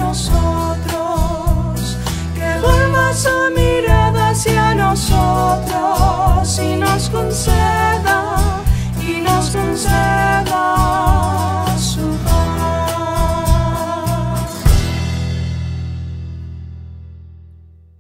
nosotros, que vuelva su mirada hacia nosotros y nos conceda